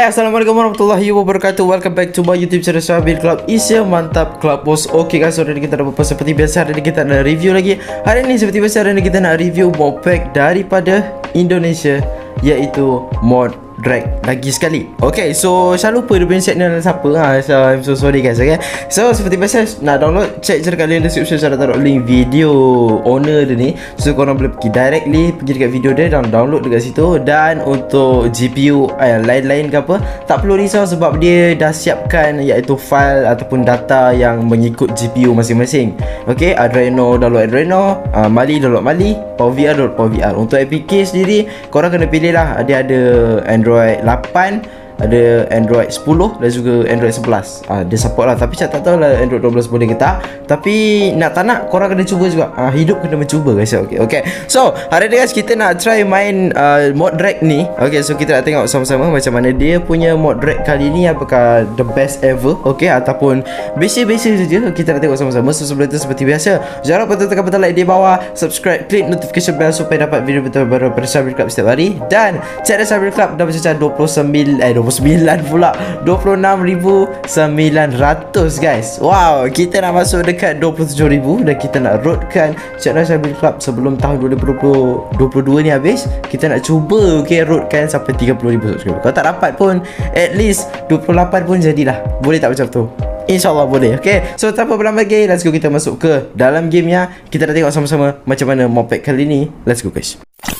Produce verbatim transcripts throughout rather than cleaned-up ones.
Hai, Assalamualaikum warahmatullahi wabarakatuh. Welcome back to my YouTube channel Syahbil Club. Is ya mantap Club Boss. Oke guys, hari ini kita ada apa seperti biasa. Hari ini kita nak review lagi. Hari ini seperti biasa, hari ini kita nak review mod pack daripada Indonesia, iaitu mod drag lagi sekali. Okay, so saya lupa dia punya channel siapa ha, so I'm so sorry guys. Okay, so seperti biasa, nak download, check je dekat link description. Saya dah taruh link video owner dia ni, so korang boleh pergi directly pergi dekat video dia dan download dekat situ. Dan untuk G P U eh, lain-lain ke apa, tak perlu risau sebab dia dah siapkan iaitu file ataupun data yang mengikut G P U masing-masing. Okay, Adreno download Adreno, uh, Mali download Mali, PowerVR download PowerVR. Untuk A P K sendiri korang kena pilih lah. Dia ada Android lapan, ada Android sepuluh dan juga Android sebelas. ah, Dia support lah, tapi saya tak tahu lah Android dua belas boleh ke tak. Tapi nak tak nak, korang kena cuba juga. ah, Hidup kena mencuba guys. Okay, okay. So hari ni guys, kita nak try main uh, mod drag ni. Okay, so kita nak tengok sama-sama macam mana dia punya mod drag kali ni. Apakah the best ever, okay, ataupun biasa-biasa saja. Kita nak tengok sama-sama. So sebelum itu, seperti biasa, jangan lupa tekan butang like di bawah, subscribe, klik notification bell supaya dapat video terbaru daripada Syahbil Club setiap hari. Dan channel Syahbil Club dah bercecah dua puluh sembilan eh dua puluh sembilan pula dua puluh enam ribu sembilan ratus guys. Wow, kita nak masuk dekat dua puluh tujuh ribu dan kita nak roadkan channel Syahbil Club sebelum tahun dua ribu dua puluh dua ni habis. Kita nak cuba, okay, roadkan sampai tiga puluh ribu subscriber. Kalau tak dapat pun at least dua puluh lapan pun jadilah. Boleh tak macam tu? InsyaAllah boleh. Okay, so tanpa berlama lagi, let's go, kita masuk ke dalam gamenya. Kita nak tengok sama-sama macam mana mod pack kali ni. Let's go guys.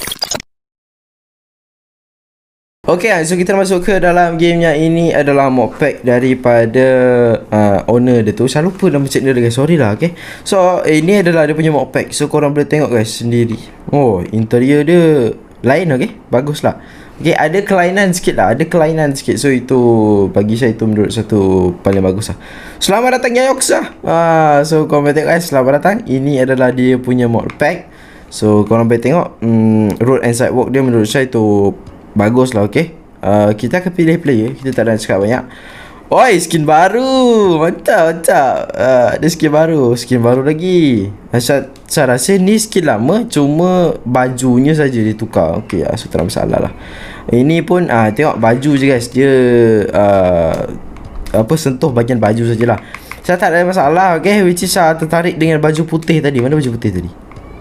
Okay, so kita masuk ke dalam gamenya. Ini adalah mod pack daripada uh, owner dia tu. Saya lupa nama channel dia guys, sorry lah. Okay, so ini adalah dia punya mod pack. So korang boleh tengok guys sendiri. Oh, interior dia lain, okay, bagus lah. Okay, ada kelainan sikit lah, ada kelainan sikit. So itu bagi saya, itu menurut satu paling bagus lah. Selamat datang Yayoksa. ah, So korang boleh tengok guys, selamat datang. Ini adalah dia punya mod pack. So korang boleh tengok hmm, road and sidewalk dia menurut saya itu bagus lah. Okay, uh, kita akan pilih player. Kita tak ada cakap banyak. Oi, skin baru. Mantap, mantap. uh, Ada skin baru. Skin baru lagi. Saya, saya rasa ni skin lama, cuma bajunya saja ditukar. Okay, uh, so tak ada masalah lah. Ini pun uh, tengok baju je guys. Dia uh, apa, sentuh bahagian baju sajalah. Saya tak ada masalah. Okay, which is saya tertarik dengan baju putih tadi. Mana baju putih tadi?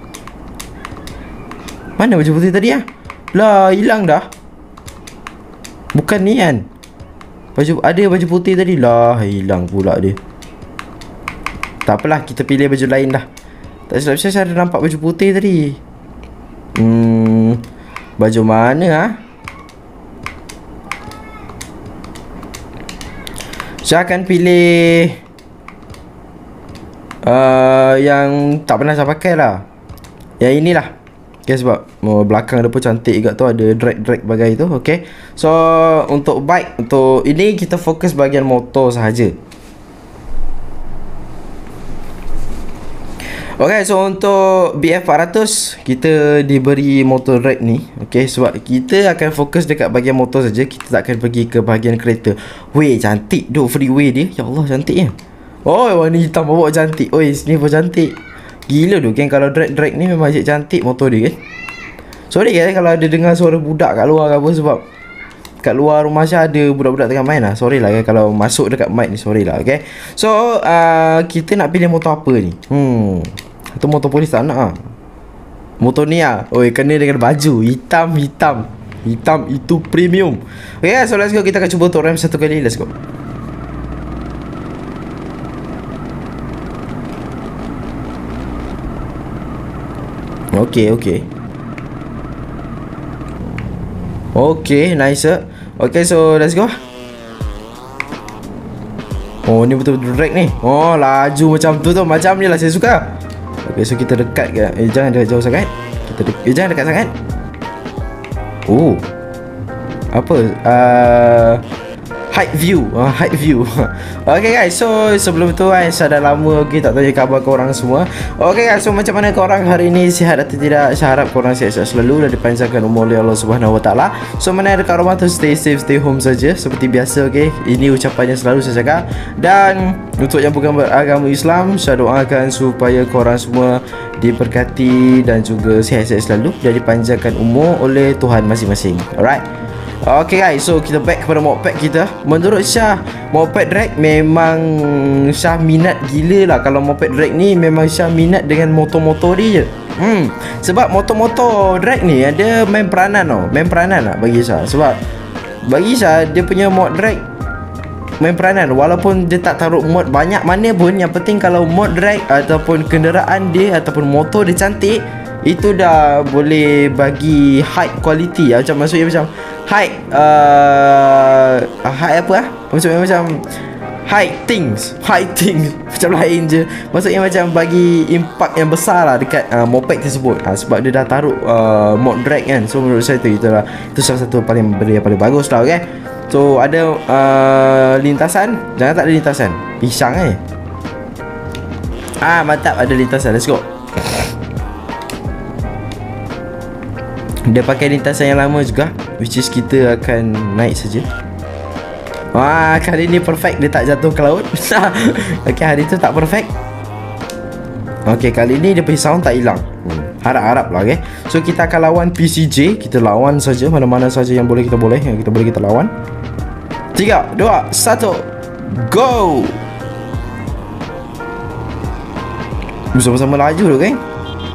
Mana baju putih tadi ya? Lah, hilang dah. Bukan ni kan? Baju, ada baju putih tadi. Lah, hilang pula dia. Tak apalah, kita pilih baju lain dah. Tak silap saya ada nampak baju putih tadi. Hmm, baju mana ha? Saya akan pilih uh, yang tak pernah saya pakai lah. Yang inilah. Okay, sebab oh, belakang dia pun cantik juga tu, ada drag-drag bagai tu. Okay, so untuk bike, untuk ini kita fokus bahagian motor sahaja. Okay, so untuk B F empat ratus kita diberi motor drag ni. Okay, sebab kita akan fokus dekat bahagian motor saja. Kita tak akan pergi ke bahagian kereta. Weh, cantik duk freeway dia. Ya Allah, cantiknya. Oh, warna hitam bawa cantik. Oi, sini pun cantik. Gila tu kan, kalau drag-drag ni memang cik cantik motor dia kan. Sorry kan kalau ada dengar suara budak kat luar ke apa, sebab kat luar rumah saya ada budak-budak tengah main lah. Sorry lah kan kalau masuk dekat mic ni, sorry lah. Okay, so uh, kita nak pilih motor apa ni? Hmm, atau motor polis tak nak lah. Motor ni lah, oi, kena dengan baju hitam, hitam hitam itu premium. Okay, so let's go, kita akan cuba untuk rem satu kali. Let's go. Okay, okay. Okay, nice. Okay, so let's go. Oh, ni betul-betul drag ni. Oh, laju macam tu tu. Macam ni lah saya suka. Okay, so kita dekat ke? Eh, jangan dekat jauh sangat. Kita de- Eh, jangan dekat sangat. Oh, apa? Uh, height view, uh, height view. Okay guys, so sebelum tu guys, saya dah lama okay, tak tanya khabar korang semua. Okay guys, so macam mana korang hari ni, sihat atau tidak? Saya harap korang sihat-sihat selalu dan dipanjangkan umur oleh Allah Subhanahu Wa Taala. So mana ada kat rumah tu, stay safe, stay home saja seperti biasa. Okay, ini ucapan yang selalu saya cakap. Dan untuk yang bukan beragama Islam, saya doakan supaya korang semua diberkati dan juga sihat-sihat selalu dan dipanjangkan umur oleh Tuhan masing-masing. Alright. Okay guys, so kita back kepada moped kita. Menurut Syah, moped drag memang Syah minat gila lah. Kalau moped drag ni memang Syah minat dengan motor-motor dia je. Hmm, sebab motor-motor drag ni ada main peranan tau. Main peranan lah bagi Syah. Sebab bagi Syah, dia punya mod drag main peranan. Walaupun dia tak taruh mod banyak mana pun, yang penting kalau mod drag ataupun kenderaan dia ataupun motor dia cantik, itu dah boleh bagi high quality lah. Macam maksudnya macam high uh, high apa lah, maksudnya macam high things, high things macam lain je. Maksudnya macam bagi impact yang besar lah dekat uh, moped tersebut, ha, sebab dia dah taruh uh, mod drag kan. So menurut saya tu itulah, itu salah satu paling benda yang paling bagus lah. Okay, so ada uh, lintasan, jangan tak ada lintasan pisang eh. Ah mantap, ada lintasan, let's go. Dia pakai lintasan yang lama juga, which is kita akan naik saja. Wah, kali ni perfect, dia tak jatuh ke laut. Okay, hari tu tak perfect. Okay, kali ni dia punya sound tak hilang. hmm. Harap-harap lah, okay. So kita akan lawan P C J. Kita lawan saja mana-mana saja yang boleh kita boleh Yang kita boleh kita lawan. Tiga, dua, satu, go. Bersama-sama laju dulu, okay.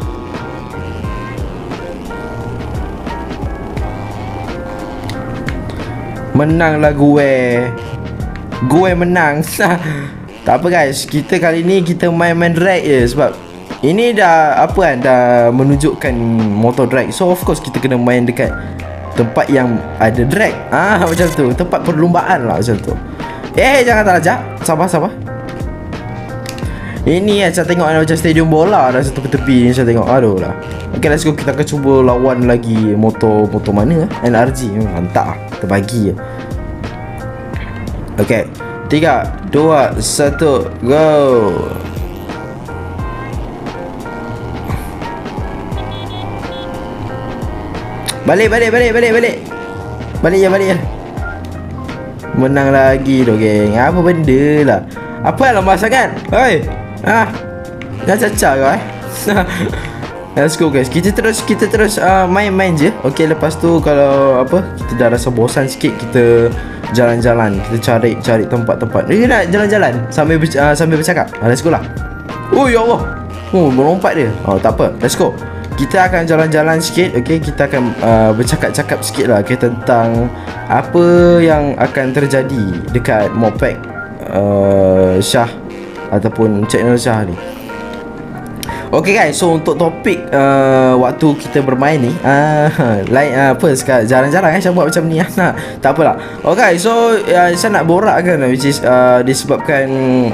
Menanglah gue. Gue menang. Tak apa guys, kita kali ni kita main-main drag je. Sebab ini dah apa kan, dah menunjukkan motor drag. So of course kita kena main dekat tempat yang ada drag. Ah macam tu, tempat perlombaan lah macam tu. Eh jangan terlajak, sabar sabar. Ini kan saya tengok macam stadium bola dah satu tepi ni saya tengok. Aduh lah. Okay, let's go, kita akan cuba lawan lagi motor motor mana eh? N R G. Mantap lah, kita bagi je. Okay, tiga, dua, satu, go. Balik, balik, balik, balik, balik. Balik je, balik je. Menang lagi tu geng. Apa benda lah. Apa lama sangat? Hei, ah, dah caca kau eh. Let's go guys, kita terus kita terus uh, main-main je. Okay, lepas tu kalau apa, kita dah rasa bosan sikit, kita jalan-jalan, kita cari cari tempat-tempat. Ni nak jalan-jalan sambil uh, sambil bercakap. Uh, let's go lah. Oh ya Allah. Oh, melompat dia. Oh, tak apa. Let's go. Kita akan jalan-jalan sikit. Okay, kita akan uh, bercakap-cakap sikit lah, okay, tentang apa yang akan terjadi dekat moped uh, Syah ataupun channel Syah ni. Okay guys, so untuk topik uh, waktu kita bermain ni, uh, lain uh, apa sekarang jarang-jarang eh saya buat macam ni. Nah, tak apalah. Okay, so uh, saya nak borak kan, which is uh, disebabkan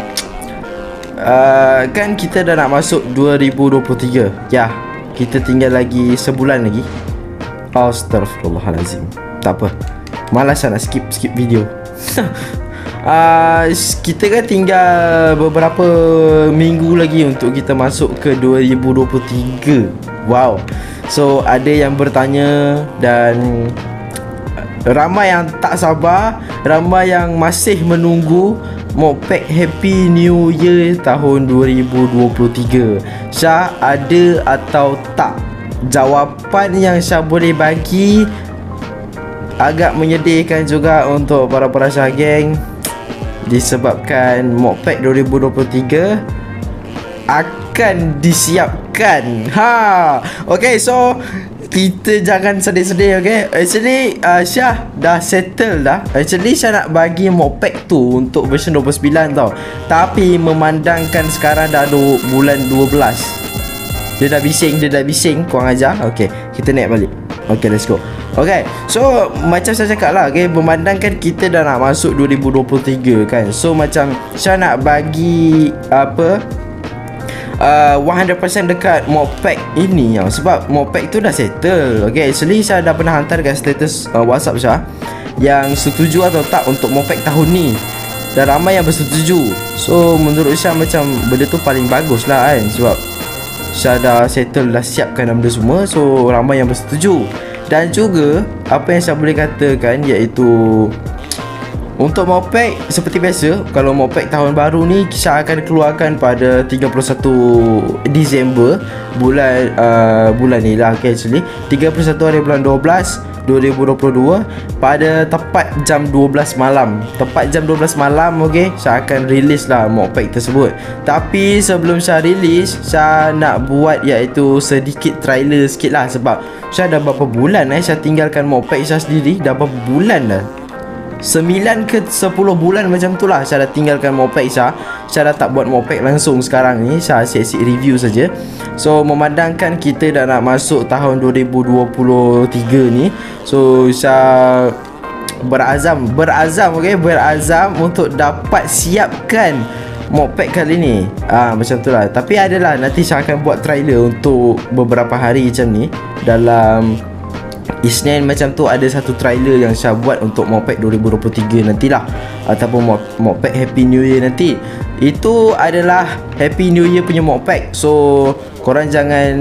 uh, kan kita dah nak masuk dua ribu dua puluh tiga. Ya, kita tinggal lagi sebulan lagi. Astaghfirullahalazim. Tak apa, malas saya nak skip skip video. Uh, kita kan tinggal beberapa minggu lagi untuk kita masuk ke dua ribu dua puluh tiga. Wow. So ada yang bertanya dan ramai yang tak sabar, ramai yang masih menunggu moped Happy New Year tahun dua ribu dua puluh tiga. Syah ada atau tak? Jawapan yang Syah boleh bagi agak menyedihkan juga untuk para-para Syah geng, disebabkan moped dua ribu dua puluh tiga akan disiapkan. Ha. Okay, so kita jangan sedih-sedih, okay. Actually uh, Syah dah settle dah. Actually Syah nak bagi moped tu untuk version dua puluh sembilan tau. Tapi memandangkan sekarang dah ada bulan dua belas, dia dah bising, dia dah bising, kurang ajar. Okay, kita naik balik. Okay, let's go. Okay, so macam saya cakap lah, okay, memandangkan kita dah nak masuk dua ribu dua puluh tiga kan. So macam saya nak bagi apa uh, one hundred percent dekat moped ini ya. Sebab moped tu dah settle. Okay, actually saya dah pernah hantar kat status uh, WhatsApp saya yang setuju atau tak untuk moped tahun ni, dan ramai yang bersetuju. So menurut saya macam benda tu paling bagus lah kan. Sebab saya dah settle, dah siapkan benda semua. So ramai yang bersetuju. Dan juga apa yang saya boleh katakan iaitu untuk moped seperti biasa, kalau moped tahun baru ni saya akan keluarkan pada tiga puluh satu Disember, bulan uh, bulan ni lah, okay, actually tiga puluh satu hari bulan dua belas dua ribu dua puluh dua pada tepat jam dua belas malam. Tepat jam dua belas malam, okey, saya akan release lah mod pack tersebut. Tapi sebelum saya release, saya nak buat iaitu sedikit trailer sikit lah. Sebab saya dah berapa bulan eh saya tinggalkan mod pack saya sendiri. Dah berapa bulan dah, sembilan ke sepuluh bulan macam tu lah saya dah tinggalkan mod pack saya. Saya dah tak buat mod pack langsung. Sekarang ni saya asyik-asyik review saja. So memandangkan kita dah nak masuk tahun dua ribu dua puluh tiga ni, so saya berazam Berazam okay, berazam untuk dapat siapkan mod pack kali ni. Ah, macam tu lah. Tapi adalah nanti saya akan buat trailer untuk beberapa hari macam ni. Dalam Isnin macam tu ada satu trailer yang saya buat untuk mod pack dua ribu dua puluh tiga nantilah, ataupun mod, mod pack Happy New Year nanti. Itu adalah Happy New Year punya mod pack. So korang jangan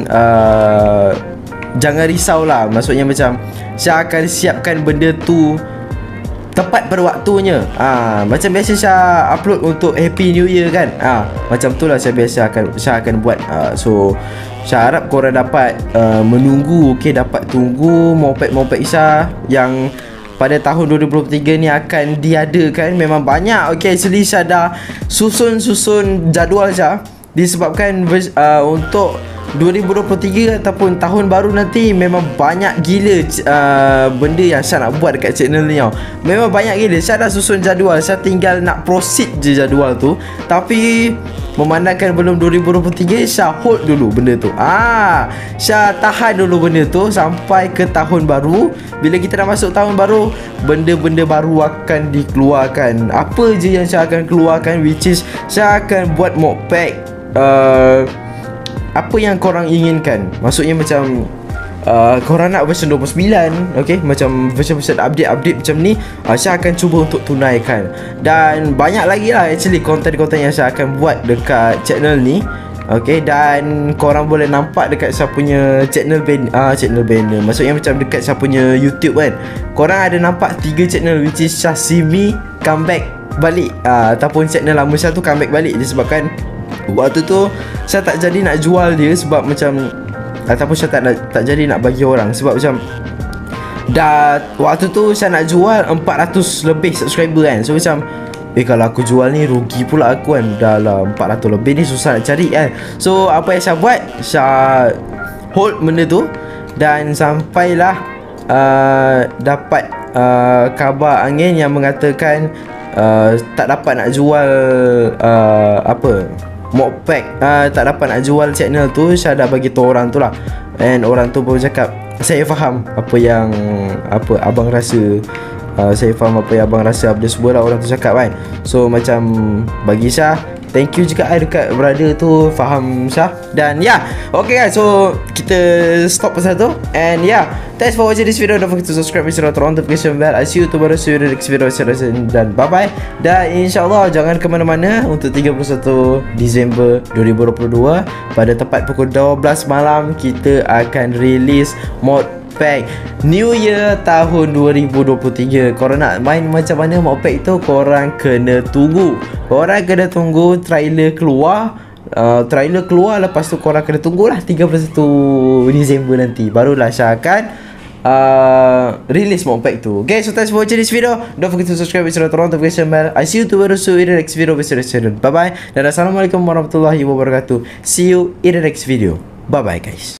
uh, jangan risau lah. Maksudnya macam saya akan siapkan benda tu tepat pada waktunya. Ah, macam biasa saya upload untuk Happy New Year kan. Ah, macam tu lah saya biasa akan saya akan buat. Ah, so saya harap korang dapat uh, menunggu, okay, dapat tunggu mod pack-mod pack Isha yang pada tahun dua ribu dua puluh tiga ni akan diadakan. Memang banyak, okay, actually saya dah susun-susun jadual saya. Disebabkan uh, untuk dua ribu dua puluh tiga ataupun tahun baru nanti memang banyak gila uh, benda yang saya nak buat dekat channel ni tau. Memang banyak gila. Saya dah susun jadual, saya tinggal nak proceed je jadual tu. Tapi memandangkan belum dua ribu dua puluh tiga, saya hold dulu benda tu. Ah, saya tahan dulu benda tu sampai ke tahun baru. Bila kita dah masuk tahun baru, benda-benda baru akan dikeluarkan. Apa je yang saya akan keluarkan, which is saya akan buat mod pack uh, apa yang korang inginkan. Maksudnya macam uh, korang nak version dua puluh sembilan, okay, macam version-version update-update macam ni, uh, saya akan cuba untuk tunaikan. Dan banyak lagi lah actually konten-konten yang saya akan buat dekat channel ni. Okay, dan korang boleh nampak dekat saya punya channel ban uh, channel banner. Maksudnya macam dekat saya punya YouTube kan, korang ada nampak tiga channel, which is Syahsimi comeback balik, uh, ataupun channel lama saya tu comeback balik. Disebabkan waktu tu saya tak jadi nak jual dia, sebab macam ataupun saya tak, tak jadi nak bagi orang. Sebab macam dah waktu tu saya nak jual empat ratus lebih subscriber kan. So macam eh kalau aku jual ni rugi pula aku kan. Dah lah empat ratus lebih ni susah nak cari kan. So apa yang saya buat, saya hold benda tu. Dan sampailah uh, dapat uh, khabar angin yang mengatakan uh, tak dapat nak jual uh, apa mod pack, uh, tak dapat nak jual channel tu. Saya dah bagi tahu orang tu lah. And orang tu pun cakap, saya faham apa yang apa abang rasa. uh, Saya faham apa yang abang rasa. Apa semua lah orang tu cakap kan. So macam bagi Syah, thank you juga I dekat brother tu faham Syah. Dan ya, yeah, okay guys, so kita stop pasal tu. And ya, yeah, thanks for watching this video. Don't forget to subscribe and turn on notification bell. I see you tomorrow, see you in the next video. Dan bye bye. Dan insyaAllah jangan ke mana-mana. Untuk tiga puluh satu Disember dua ribu dua puluh dua pada tepat pukul dua belas malam, kita akan release mod pack New Year tahun dua ribu dua puluh tiga. Korang nak main macam mana mod pack tu, korang kena tunggu. Korang kena tunggu trailer keluar. uh, Trailer keluar, lepas tu korang kena tunggulah tiga puluh satu Disember nanti, barulah saya akan uh, release mod pack tu. Okay, so thanks for watching this video. Don't forget to subscribe and turn on notification bell. I see you tomorrow, see you in the next video. Bye bye. Dan assalamualaikum warahmatullahi wabarakatuh. See you in the next video. Bye bye guys.